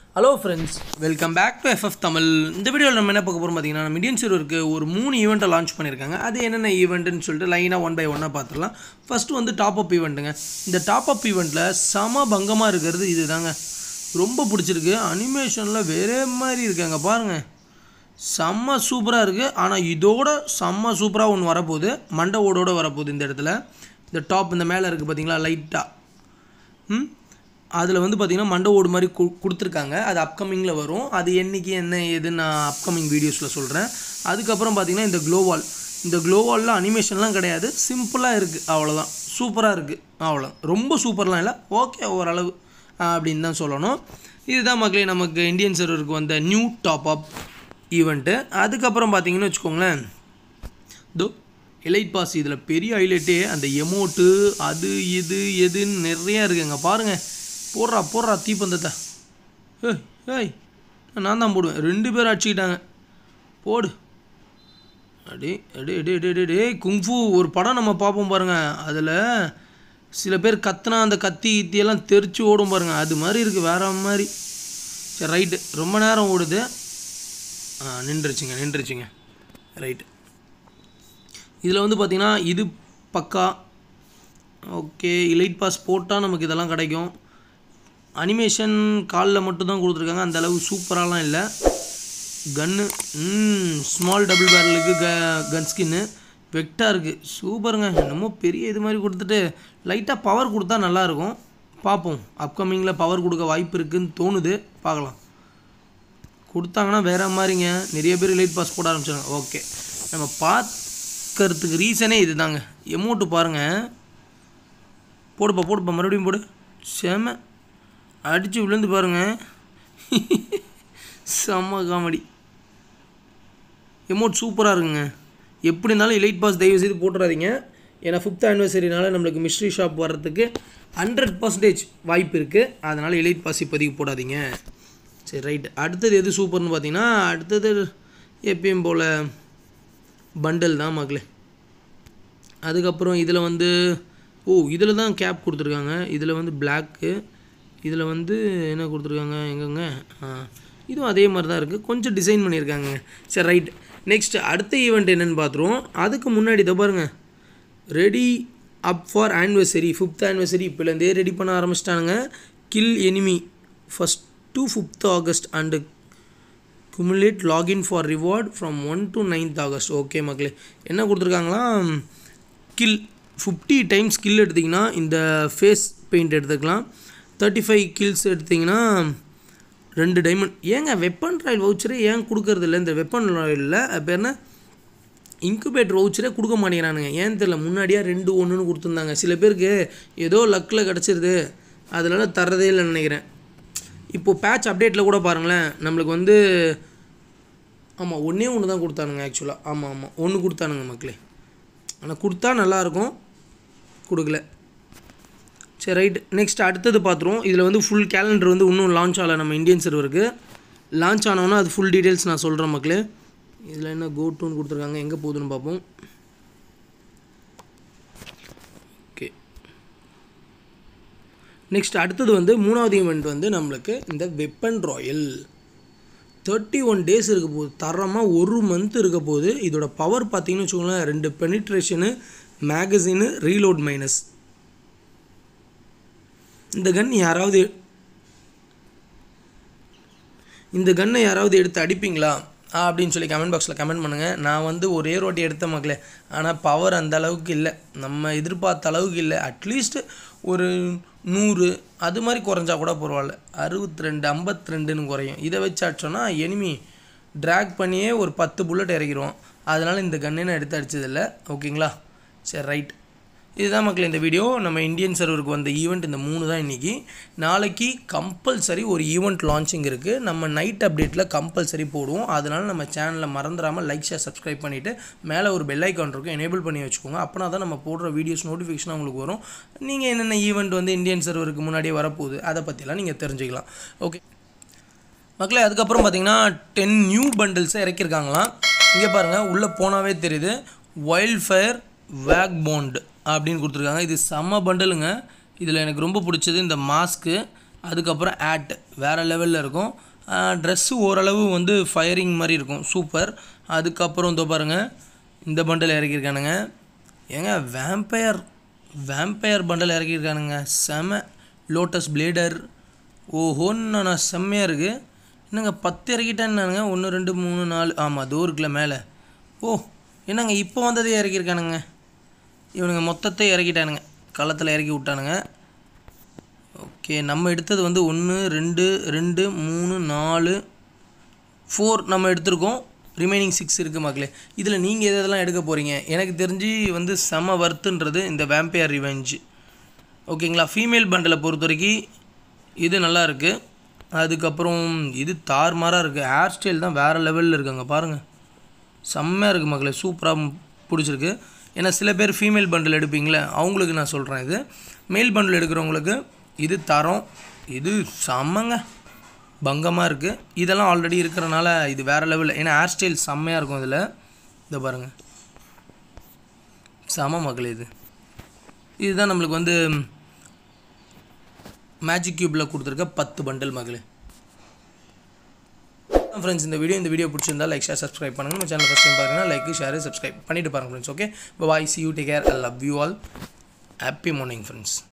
Hello friends, welcome back to FFTamil. இந்த வீடியோல நம்ம என்ன பார்க்க போறோம் பாத்தீங்கன்னா நம்ம இந்தியன் சர்வருக்கு ஒரு 3 ஈவென்ட் லான்ச் பண்ணிருக்காங்க. அது என்னென்ன ஈவென்ட்னு சொல்லிட்டு லைனா 1 by 1 பாத்துறலாம். ஃபர்ஸ்ட் வந்து டாப் அப் ஈவென்ட்ங்க. இந்த டாப் அப் ஈவென்ட்ல சம பங்கமா இருக்குது இதுதாங்க. ரொம்ப பிடிச்சிருக்கு. அனிமேஷன்ல வேற மாதிரி இருக்காங்க பாருங்க. செம்ம சூப்பரா இருக்கு. ஆனா இதோட செம்ம சூப்பரா ஒன்னு வர போகுது. மண்டை ஓடோட வர போகுது இந்த இடத்துல. இந்த டாப் இந்த மேல இருக்கு பாத்தீங்களா லைட்டா. அதில் வந்து பார்த்திங்கன்னா மண்டை ஓடு மாதிரி கொடுத்துருக்காங்க. அது அப்கமிங்கில் வரும். அது என்றைக்கு என்ன ஏதுன்னு நான் அப்கமிங் வீடியோஸில் சொல்கிறேன். அதுக்கப்புறம் பார்த்திங்கன்னா இந்த க்ளோவாலில் அனிமேஷன்லாம் கிடையாது, சிம்பிளாக இருக்குது, அவ்வளோதான். சூப்பராக இருக்குது, அவ்வளோ. ரொம்ப சூப்பர்லாம் இல்லை, ஓகே ஓரளவு அப்படின்னு தான் சொல்லணும். இதுதான் மக்களே நமக்கு இந்தியன் சர்வருக்கு வந்த நியூ டாப் அப் ஈவெண்ட்டு. அதுக்கப்புறம் பார்த்திங்கன்னு வச்சுக்கோங்களேன், எலைட் பாஸ் இதில் பெரிய ஹைலைட்டே அந்த எமோட்டு அது இது எதுன்னு நிறையா இருக்குங்க பாருங்கள். போடுறா தீப்பந்தத்தை. ஏய் நான் தான் போடுவேன். 2 பேர் அடிச்சுக்கிட்டாங்க. போடு அடே குங்ஃபு ஒரு படம் நம்ம பார்ப்போம் பாருங்கள். அதில் சில பேர் கத்துனா அந்த கத்தியெல்லாம் தெரிச்சு ஓடும் பாருங்கள். அது மாதிரி இருக்குது, வேற மாதிரி. சரி ரைட்டு, ரொம்ப நேரம் ஓடுது. நின்றுச்சுங்க ரைட்டு. இதில் வந்து பார்த்திங்கன்னா இது பக்கா ஓகே. எலைட் பாஸ் போட்டால் நமக்கு இதெல்லாம் கிடைக்கும். அனிமேஷன் காலில் மட்டும்தான் கொடுத்துருக்காங்க, அந்த அளவு சூப்பராலாம் இல்லை. கன்னு ஸ்மால் டபுள் பேரலுக்கு கன் ஸ்கின்னு வெக்டாக இருக்குது, சூப்பருங்க. என்னமோ பெரிய இது மாதிரி கொடுத்துட்டு லைட்டாக பவர் கொடுத்தா நல்லாயிருக்கும். பார்ப்போம், அப்கமிங்கில் பவர் கொடுக்க வாய்ப்பு இருக்குதுன்னு தோணுது, பார்க்கலாம். கொடுத்தாங்கன்னா வேறு மாதிரிங்க. நிறைய பேர் எலைட் பாஸ் போட ஆரம்பிச்சாங்க. ஓகே, நம்ம பார்க்கறதுக்கு ரீசனே இது தாங்க. எமௌண்ட்டு பாருங்கள். போடுப்பா மறுபடியும் போடு. செம அடித்து விழுந்து பாருங்கள். செம்ம காமெடி. எமௌண்ட் சூப்பராக இருக்குங்க. எப்படி இருந்தாலும் எலைட் பாஸ் தயவு செய்து போட்டுறாதீங்க. ஏன்னா 5th anniversary-னால நம்மளுக்கு மிஸ்ட்ரி ஷாப் வர்றதுக்கு 100% வாய்ப்பு இருக்குது. அதனால் எலைட் பாஸ் இப்போதைக்கு போடாதீங்க. சரி ரைட். அடுத்தது எது சூப்பர்னு பார்த்தீங்கன்னா, அடுத்தது எப்பயும் போல் பண்டல் தான் மக்களே. அதுக்கப்புறம் இதில் வந்து இதில் தான் கேப் கொடுத்துருக்காங்க. இதில் வந்து பிளாக்கு, இதில் வந்து என்ன கொடுத்துருக்காங்க எங்கங்க, இதுவும் அதே மாதிரி தான் இருக்குது, கொஞ்சம் டிசைன் பண்ணியிருக்காங்க. சரி ரைட். நெக்ஸ்ட் அடுத்த ஈவெண்ட் என்னென்னு பார்த்துருவோம். அதுக்கு முன்னாடி இதை பாருங்கள், ready up for anniversary 5th anniversary இப்போலேருந்தே ரெடி பண்ண ஆரம்பிச்சிட்டானுங்க. Kill enemy 1st to 5th August and cumulate login for reward from 1 to 9th August. Okay மக்களே, என்ன கொடுத்துருக்காங்களா, கில் 50 times கில் எடுத்திங்கன்னா இந்த ஃபேஸ் பெயிண்ட் எடுத்துக்கலாம். 35 kills எடுத்திங்கன்னா 2 டைமண்ட். ஏங்க வெப்பன் ராயல் வவுச்சரே ஏன் கொடுக்கறது இல்லை? இந்த வெப்பன் ராயலில் இப்போ என்ன இன்குபேட்டர் வவுச்சரே கொடுக்க மாட்டேங்கிறானுங்க, ஏன்னு தெரியல. முன்னாடியாக 2-1ன்னு கொடுத்துருந்தாங்க. சில பேருக்கு ஏதோ லக்கில் கிடச்சிருது, அதனால் தரதே இல்லைன்னு நினைக்கிறேன். இப்போது பேட்ச் அப்டேட்டில் கூட பாருங்களேன், நம்மளுக்கு வந்து ஆமாம் 1 தான் கொடுத்தானுங்க ஆக்சுவலாக. ஆமாம் 1 கொடுத்தானுங்க மக்களே. ஆனால் கொடுத்தா நல்லாயிருக்கும், கொடுக்கல. சரி ரைட். நெக்ஸ்ட் அடுத்தது பார்த்துருவோம். இதில் வந்து ஃபுல் கேலண்டர் வந்து இன்னும் லான்ச் ஆகலை நம்ம இந்தியன் சர்வருக்கு. லான்ச் ஆனோன்னா அது ஃபுல் டீட்டெயில்ஸ் நான் சொல்கிறேன் மக்களே. இதில் என்ன கோட்டுன்னு கொடுத்துருக்காங்க, எங்கே போகுதுன்னு பார்ப்போம். ஓகே, நெக்ஸ்ட் அடுத்தது வந்து 3வது ஈவெண்ட் வந்து நம்மளுக்கு இந்த வெப்பன் ராயல் 31 days இருக்க போகுது. தரமாக 1 month இருக்க போகுது. இதோட பவர் பார்த்தீங்கன்னு வச்சுக்கோங்களேன், 2 பெனிட்ரேஷனு, மேகசினு, ரீலோட் மைனஸ். இந்த கன்னை யாராவது எடுத்து அடிப்பீங்களா அப்படின்னு சொல்லி கமெண்ட் பாக்ஸில் கமெண்ட் பண்ணுங்கள். நான் வந்து ஒரே ரோட்டி எடுத்த மக்களே, ஆனால் பவர் அந்த அளவுக்கு இல்லை, நம்ம எதிர்பார்த்த அளவுக்கு இல்லை. அட்லீஸ்ட் ஒரு 100 அது மாதிரி குறைஞ்சா கூட பரவாயில்ல. 62 52ன்னு குறையும். இதை வச்சு அடிச்சோன்னா எனிமி ட்ராக் பண்ணியே ஒரு 10 புல்லட் இறக்கிடுவோம். அதனால் இந்த கன்னை நான் எடுத்து அடித்ததில்லை. ஓகேங்களா? சரி ரைட். இதுதான் மக்கள் இந்த வீடியோ. நம்ம இந்தியன் சர்வருக்கு வந்த ஈவெண்ட் இந்த 3 தான் இன்றைக்கி. நாளைக்கு கம்பல்சரி ஒரு ஈவெண்ட் லான்ச்சிங் இருக்குது. நம்ம நைட் அப்டேட்டில் கம்பல்சரி போடுவோம். அதனால் நம்ம சேனலில் மறந்துடாமல் லைக் ஷேர் சப்ஸ்கிரைப் பண்ணிவிட்டு மேலே ஒரு பெல் ஐக்கான் இருக்கும், எனேபிள் பண்ணி வச்சுக்கோங்க. அப்போனா தான் நம்ம போடுற வீடியோஸ் நோட்டிஃபிகேஷன் உங்களுக்கு வரும். நீங்கள் என்னென்ன ஈவெண்ட் வந்து இந்தியன் சர்வருக்கு முன்னாடியே வரப்போகுது அதை பற்றிலாம் நீங்கள் தெரிஞ்சுக்கலாம். ஓகே மக்களே, அதுக்கப்புறம் பார்த்தீங்கன்னா 10 நியூ பண்டில்ஸை இறக்கியிருக்காங்களாம். இங்கே பாருங்கள், உள்ளே போனாவே தெரியுது. வைல்ட் ஃபயர் வேக் பாண்ட் அப்படின்னு கொடுத்துருக்காங்க. இது செம்ம பண்டலுங்க. இதில் எனக்கு ரொம்ப பிடிச்சது இந்த மாஸ்க்கு. அதுக்கப்புறம் ஆட் வேறு லெவலில் இருக்கும். ட்ரெஸ்ஸு ஓரளவு வந்து ஃபயரிங் மாதிரி இருக்கும், சூப்பர். அதுக்கப்புறம் இதோ பாருங்கள், இந்த பண்டல் இறக்கியிருக்கானுங்க. ஏங்க வேம்பயர் பண்டல் இறக்கியிருக்கானுங்க, செம. லோட்டஸ் பிளேடர், ஓஹோன்னு நான் செம்மையாக இருக்குது. என்னங்க 10 இறக்கிட்டேன்னானுங்க, 1 2 3 4, ஆமாம் அதோ இருக்குல்ல மேலே. ஓ என்னங்க இப்போ வந்ததே இறக்கியிருக்கானுங்க, இவனுங்க மொத்தத்தை இறக்கிட்டானுங்க, களத்தில் இறக்கி விட்டானுங்க. ஓகே, நம்ம எடுத்தது வந்து 1 2 2 3 4 4 நம்ம எடுத்திருக்கோம். ரிமைனிங் 6 இருக்குது மக்களே. இதில் நீங்கள் எதெல்லாம் எடுக்க போகிறீங்க? எனக்கு தெரிஞ்சு வந்து செம வர்த்துன்றது இந்த வேம்பயர் ரிவெஞ்ச். ஓகேங்களா, ஃபீமேல் பண்டலை பொறுத்த வரைக்கும் இது நல்லா இருக்குது. அதுக்கப்புறம் இது தார்மாராக இருக்குது. ஹேர் ஸ்டைல் தான் வேறு லெவலில் இருக்குங்க பாருங்கள், செம்மையாக இருக்குது மக்களே, சூப்பராக பிடிச்சிருக்கு. ஏன்னா சில பேர் ஃபீமேல் பண்டில் எடுப்பீங்களே, அவங்களுக்கு நான் சொல்கிறேன். இது மேல் பண்டில் எடுக்கிறவங்களுக்கு இது தரம், இது செம்மங்க பங்கமாக இருக்குது. இதெல்லாம் ஆல்ரெடி இருக்கிறனால இது வேறு லெவலில், ஏன்னா ஹேர் ஸ்டைல் செம்மையாக இருக்கும் இதில். இதை பாருங்கள், செம மக்களே. இதுதான் நம்மளுக்கு வந்து மேஜிக் க்யூப்பில் கொடுத்துருக்க 10 பண்டில் மக்களே. ஃப்ரெண்ட்ஸ், இந்த வீடியோ பிடிச்சிருந்தா லைக் ஷேர் சப்ஸ்கிரைப் பண்ணுங்கள். நம்ம சேனல் ஃபஸ்ட் டைம் பாருங்கன்னா லைக் ஷேர் சப்ஸ்கிரைப் பண்ணிட்டு பாருங்கள் friends. Okay, bye, see you, take care, I love you all, happy morning friends.